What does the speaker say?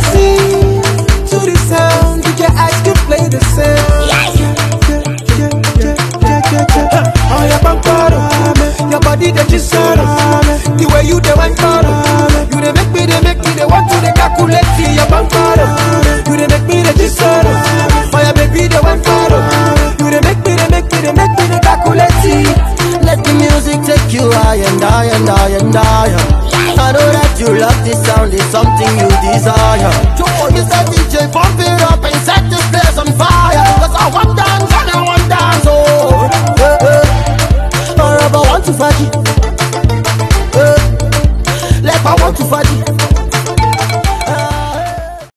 sing to the sound. DJ Ice can play the sound. Oh, your bankaro, your body that is sorrow. The way you the one caro, you they make me, they want to they calculate your bankaro. You they make me the sorrow. Oh, your baby the one caro, you they make me, they calculate. Let the music take you higher and higher and higher and higher. I know that you love this sound, it's something you desire.